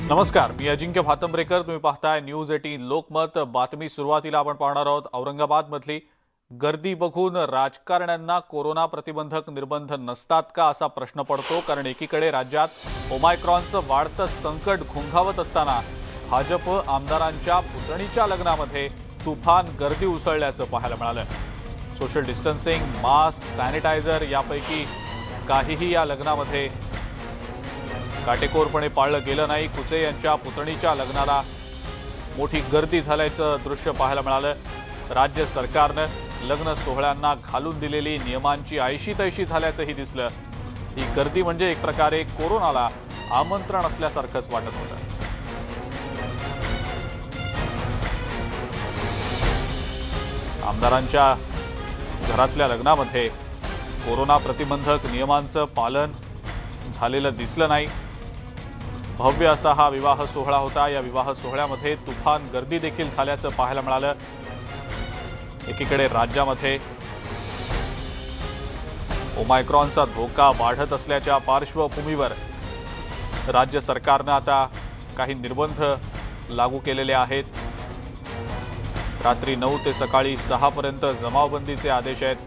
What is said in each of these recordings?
नमस्कार, मी अजिंक्य भातंब्रेकर. तुम्ही पाहताय न्यूज 18 लोकमत. बातमी सुरुवातीला आपण पाहणार आहोत औरंगाबाद मधली गर्दी बघून राजकारण्यांना कोरोना प्रतिबंधक निर्बंध नसतात का असा प्रश्न पडतो. कारण एकीकडे राज्यात ओमायक्रॉनचं वाढतं संकट घुंगावत असताना भाजप आमदारांच्या पुतणीच्या लग्नामध्ये तुफान गर्दी उसळल्याचं पाहायला मिळालं. सोशल डिस्टन्सिंग, मास्क, सॅनिटायझर यापैकी काहीही या लग्नामध्ये काटेकोरपणे पाळलं गेलं नाही. कुचे यांच्या पुतणीच्या लग्नाला मोठी गर्दी झाल्याचं दृश्य पाहायला मिळालं. राज्य सरकारनं लग्न सोहळ्यांना घालून दिलेली नियमांची आयशी तैशी झाल्याचंही दिसलं. ही गर्दी म्हणजे एक प्रकारे कोरोनाला आमंत्रण असल्यासारखंच वाटत होतं. आमदारांच्या घरातल्या लग्नामध्ये कोरोना प्रतिबंधक नियमांचं पालन झालेलं दिसलं नाही. भव्य असा हा विवाह सोहळा होता. या विवाह सोहळ्यामध्ये तुफान गर्दी देखील झाल्याचं पाहायला मिळालं. एकीकडे राज्यामध्ये ओमायक्रॉनचा धोका वाढत असल्याच्या पार्श्वभूमीवर राज्य सरकारनं आता काही निर्बंध लागू केलेले आहेत. रात्री 9 ते सकाळी 6 पर्यंत जमावबंदीचे आदेश आहेत.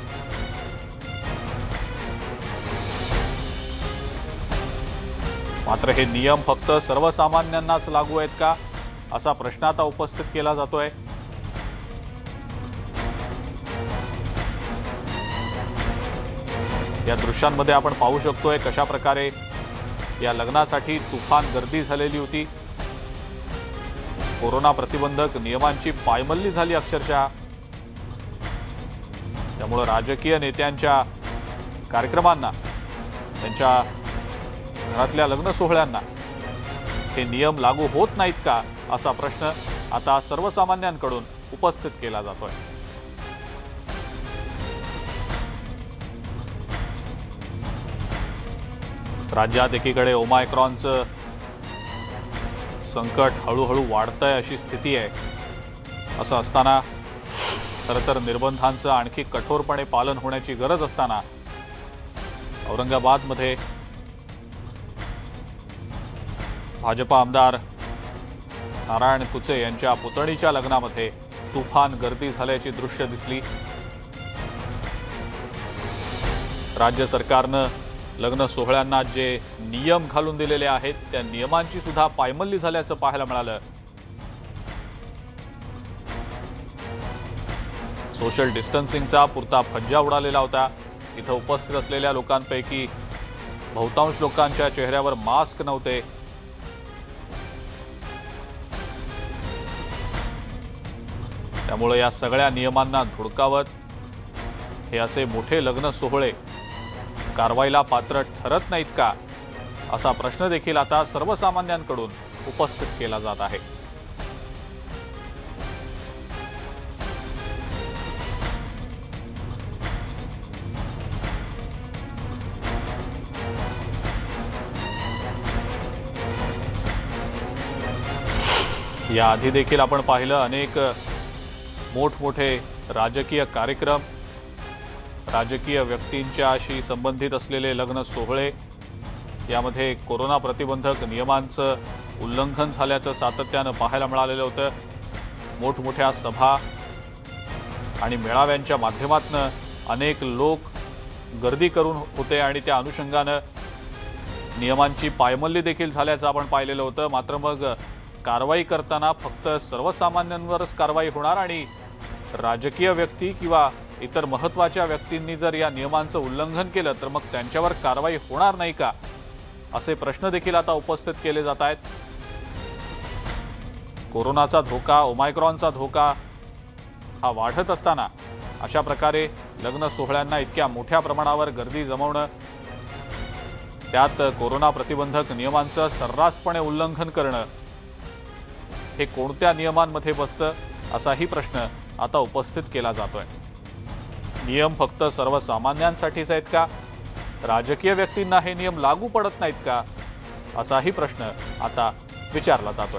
मात्र हे नियम फक्त सर्वसामान्यांनाच लागू आहेत का असा प्रश्न आता उपस्थित केला जातोय. या दृश्यांमध्ये आपण पाहू शकतोय कशा प्रकारे या लग्नासाठी तुफान गर्दी झालेली होती. कोरोना प्रतिबंधक नियमांची पायमल्ली झाली अक्षरशः. त्यामुळे राजकीय नेत्यांच्या कार्यक्रमांना, त्यांच्या घरातल्या लग्न सोहळ्यांना हे नियम लागू होत नाहीत का असा प्रश्न आता सर्वसामान्यांकडून उपस्थित केला जातोय. राज्यात एकीकडे ओमायक्रॉनचं संकट हळूहळू वाढतंय अशी स्थिती आहे. असं असताना खरं तर निर्बंधांचं आणखी कठोरपणे पालन होण्याची गरज असताना औरंगाबादमध्ये भाजप आमदार नारायण कुचे यांच्या पुतणीच्या लग्नामध्ये तुफान गर्दी झाल्याची दृश्य दिसली. राज्य सरकारनं लग्न सोहळ्यांना जे नियम घालून दिलेले आहेत त्या नियमांची सुद्धा पायमल्ली झाल्याचं पाहायला मिळालं. सोशल डिस्टन्सिंगचा पुरता फज्जा उडालेला होता. इथं उपस्थित असलेल्या लोकांपैकी बहुतांश लोकांच्या चेहऱ्यावर मास्क नव्हते. त्यामुळे या सगळ्या नियमांना धुडकावत हे असे मोठे लग्न सोहळे कारवाईला पात्र ठरत नाहीत का असा प्रश्न देखील आता सर्वसामान्यांकडून उपस्थित केला जात आहे. याआधी देखील आपण पाहिलं अनेक मोठमोठे राजकीय कार्यक्रम, राजकीय व्यक्तींच्याशी संबंधित असलेले लग्न सोहळे यामध्ये कोरोना प्रतिबंधक नियमांचं उल्लंघन झाल्याचं सातत्यानं पाहायला मिळालेलं होतं. मोठमोठ्या सभा आणि मेळाव्यांच्या माध्यमातून अनेक लोक गर्दी करून होते आणि त्या अनुषंगानं नियमांची पायमल्ली देखील झाल्याचं आपण पाहिलेलं होतं. मात्र मग कारवाई करताना फक्त सर्वसामान्यांवरच कारवाई होणार आणि राजकीय व्यक्ती किंवा इतर महत्त्वाच्या व्यक्तींनी जर या नियमांचं उल्लंघन केलं तर मग त्यांच्यावर कारवाई होणार नाही का असे प्रश्न देखील आता उपस्थित केले जात आहेत. कोरोनाचा धोका, ओमायक्रॉनचा धोका हा वाढत असताना अशा प्रकारे लग्न सोहळ्यांना इतक्या मोठ्या प्रमाणावर गर्दी जमवणं, त्यात कोरोना प्रतिबंधक नियमांचं सर्रासपणे उल्लंघन करणं हे कोणत्या नियमांमध्ये बसतं असाही प्रश्न आता उपस्थित केला जातोय. नियम फक्त सर्वसामान्यांसाठीच आहेत का? राजकीय व्यक्तींना हे नियम लागू पडत नाहीत का असाही प्रश्न आता विचारला जातोय.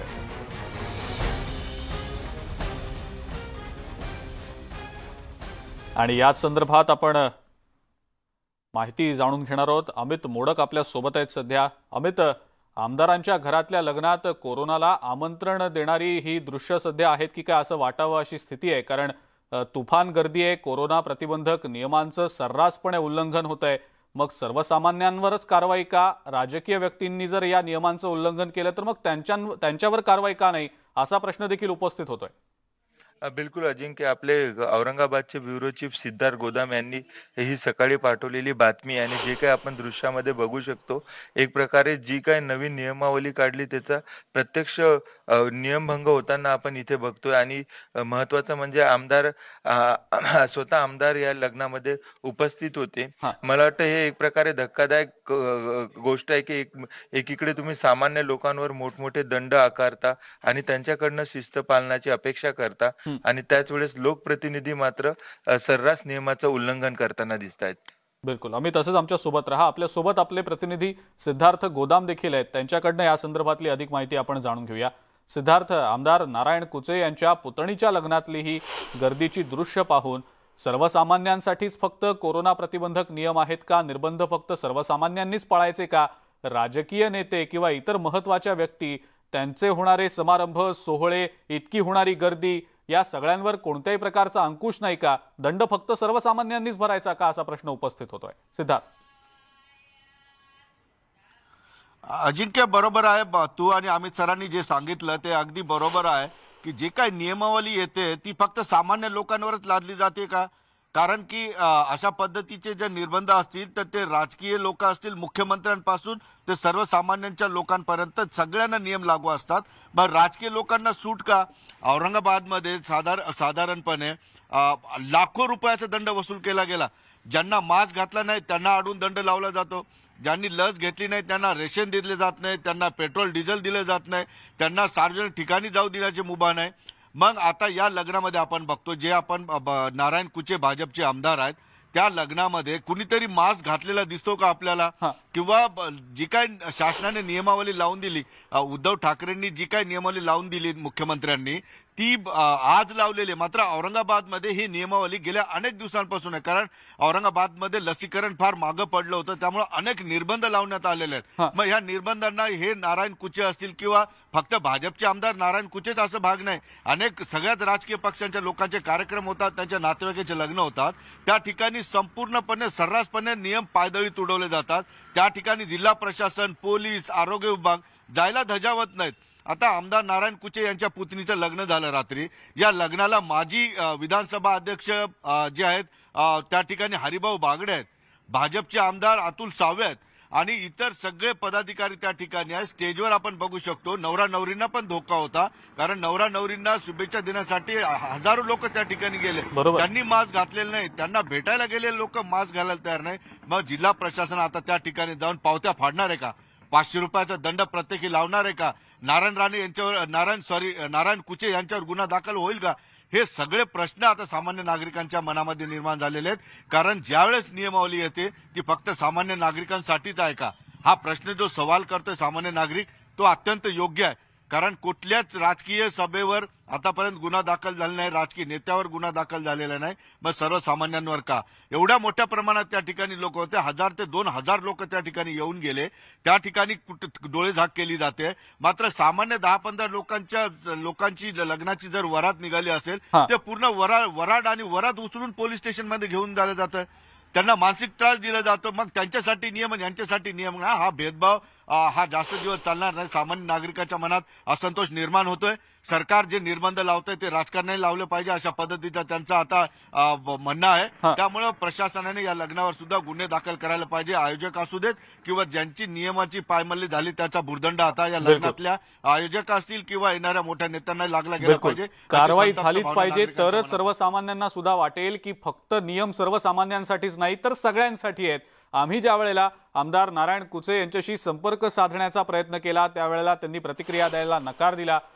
आणि याच संदर्भात आपण माहिती जाणून घेणार आहोत. अमित मोडक आपल्या सोबत आहेत सध्या. अमित, आमदारांच्या घरातल्या लग्नात कोरोनाला आमंत्रण देणारी ही दृश्य सध्या आहेत की काय असं वाटावं अशी स्थिती आहे। कारण तुफान गर्दी आहे, कोरोना प्रतिबंधक नियमांचं सर्रासपणे उल्लंघन होतंय। मग सर्वसामान्यांवरच कारवाई का? राजकीय व्यक्तींनी जर या नियमांचं उल्लंघन केलं तर मग त्यांच्यावर कारवाई का नाही असा प्रश्न देखील उपस्थित होतोय। बिलकुल अजिंक्य, आपले औरंगाबादचे ब्युरो चीफ सिद्धार्थ गोदाम यांनी ही सकाळी पाठवलेली बातमी आणि जे काही आपण दृश्यामध्ये बघू शकतो, एक प्रकारे जी काही नवीन नियमावली काढली त्याचा प्रत्यक्ष नियमभंग होताना आपण इथे बघतोय। आणि महत्त्वाचं म्हणजे आमदार स्वतः आमदार या लग्नामध्ये उपस्थित होते। हां, मला वाटतं हे एक प्रकारे धक्कादायक गोष्ट आहे की एकीकडे तुम्ही सामान्य लोकांवर मोठमोठे दंड आकारता आणि त्यांच्याकडनं शिस्त पालनाची अपेक्षा करता, आणि त्याच वेळेस लोकप्रतिनिधी मात्र सर्रास नियमाचं उल्लंघन करताना दिसतायत। बिलकुल। आम्ही तसंच आमच्या सोबत राहा। आपल्या सोबत आपले प्रतिनिधी सिद्धार्थ गोदाम देखील आहेत, त्यांच्याकडनं या संदर्भातली अधिक माहिती आपण जाणून घेऊया। सिद्धार्थ, आमदार नारायण कुचे यांच्या पुतणीच्या लग्नातली ही गर्दीची दृश्य पाहून सर्वसामान्यांसाठीच फक्त कोरोना प्रतिबंधक नियम आहेत का? निर्बंध फक्त सर्वसामान्यांनीच पाळायचे का? राजकीय नेते किंवा इतर महत्त्वाच्या व्यक्ती, त्यांचे होणारे समारंभ सोहळे, इतकी होणारी गर्दी, या सगळ्यांवर कोणत्याही प्रकारचा अंकुश नाही का? दंड फक्त सर्वसामान्यांनीच भरायचा का असा प्रश्न उपस्थित होतोय। सिद्धार्थ, अजिंक्य, बरोबर आहे। तू आणि अमित सरांनी जे सांगितलं ते अगदी बरोबर आहे की जे काही नियमावली येते ती फक्त सामान्य लोकांवरच लादली जाते का? कारण की अशा पद्धतीचे जे निर्बंध असतील तर ते राजकीय लोक असतील, मुख्यमंत्र्यांपासून ते सर्वसामान्यांच्या लोकांपर्यंत सगळ्यांना नियम लागू असतात। मग राजकीय लोकांना सूट का? औरंगाबादमध्ये साधारणपणे लाखो रुपयाचा दंड वसूल केला गेला। ज्यांना मास्क घातला नाही त्यांना अडून दंड लावला जातो, ज्यांनी लस घेतली नाही त्यांना रेशन दिले जात नाही, त्यांना पेट्रोल डिझेल दिले जात नाही, त्यांना सार्वजनिक ठिकाणी जाऊ देण्याचे मुभा नाही। मग आता या लग्नामध्ये आपण बघतो, जे आपण नारायण कुचे भाजपचे आमदार आहेत, त्या लग्नामध्ये कुणीतरी मास्क घातलेला दिसतो का आपल्याला? किंवा जी काय शासनाने नियमावली लावून दिली, उद्धव ठाकरेंनी जी काय नियमावली लावून दिली मुख्यमंत्र्यांनी, ती आज लावलेली। मात्र औरंगाबादमध्ये ही नियमावली गेल्या अनेक दिवसांपासून आहे, कारण औरंगाबादमध्ये लसीकरण फार मागं पडलं होतं, त्यामुळे अनेक निर्बंध लावण्यात आलेले आहेत। मग ह्या निर्बंधांना हे नारायण कुचे असतील किंवा फक्त भाजपचे आमदार नारायण कुचेच असं भाग नाही, अनेक सगळ्याच राजकीय पक्षांच्या लोकांचे कार्यक्रम होतात, त्यांच्या नातेवाईकाचे लग्न होतात, त्या ठिकाणी संपूर्णपणे सर्रासपणे नियम पायदळी तुडवले जातात। त्या ठिकाणी जिल्हा प्रशासन, पोलीस, आरोग्य विभाग जायला धजावत नाहीत। आता आमदार नारायण कुचे यांच्या पुतणीचं लग्न झालं रात्री। या लग्नाला माजी विधानसभा अध्यक्ष जे आहेत त्या ठिकाणी हरिभाऊ बागडे आहेत, भाजपचे आमदार अतुल सावे आहेत आणि इतर सगळे पदाधिकारी त्या ठिकाणी आहेत। स्टेजवर आपण बघू शकतो नवरा नवरींना पण धोका होता, कारण नवरा नवरींना शुभेच्छा देण्यासाठी हजारो लोक त्या ठिकाणी गेले, त्यांनी मास्क घातलेले नाही, त्यांना भेटायला गेलेले लोक मास्क घालायला तयार नाही। मग जिल्हा प्रशासन आता त्या ठिकाणी जाऊन पावत्या फाडणार आहे का? 500 रुपयाचा दंड प्रत्येकी लावणार आहे का? नारायण कुचे यांच्यावर गुन्हा दाखल होईल का? हे सगळे प्रश्न आता सामान्य नागरिकांच्या मनामध्ये निर्माण झालेले आहेत, कारण ज्यावेळेस नियमावली येते ती फक्त सामान्य नागरिकांसाठीच आहे का? हा प्रश्न जो सवाल करतोय सामान्य नागरिक, तो अत्यंत योग्य आहे, कारण कुठल्याच राजकीय सभेवर आतापर्यंत गुन्हा दाखल झाला नाही, राजकीय नेत्यावर गुन्हा दाखल झालेला नाही, मग सर्वसामान्यांवर का? एवढ्या मोठ्या प्रमाणात त्या ठिकाणी लोक होते, 1000 ते 2000 लोक त्या ठिकाणी येऊन गेले, त्या ठिकाणी डोळेझाक केली जाते। मात्र सामान्य 10-15 लोकांची लग्नाची जर वरात निघाली असेल ते पूर्ण वराड आणि वरात उचलून पोलीस स्टेशन मध्ये घेऊन जालं जातं, त्यांना मानसिक त्रास दिला जातो। मग त्यांच्यासाठी नियम आणि यांच्यासाठी नियम, हा भेदभाव हा जास्त दिवस चालणार नाही। सामान्य नागरिकांच्या मनात असंतोष निर्माण होतोय। सरकार जे निर्बंध लावतंय ते राजकारणाने लावलं पाहिजे अशा पद्धतीचा त्यांचा आता म्हणणं आहे। त्यामुळे प्रशासनाने या लग्नावर सुद्धा गुन्हे दाखल करायला पाहिजे, आयोजक असू देत किंवा ज्यांची नियमाची पायमल्ली झाली त्याचा भुर्दंड आता या लग्नातल्या आयोजक असतील किंवा येणाऱ्या मोठ्या नेत्यांना लागला गेला पाहिजे, कारवाई झालीच पाहिजे, तरच सर्वसामान्यांना सुद्धा वाटेल की फक्त नियम सर्वसामान्यांसाठीच नाही तर सगळ्यांसाठी आहेत। आम्ही ज्या वेळेला आमदार नारायण कुचे यांच्याशी संपर्क साधण्याचा प्रयत्न केला त्यावेळेला त्यांनी प्रतिक्रिया द्यायला नकार दिला।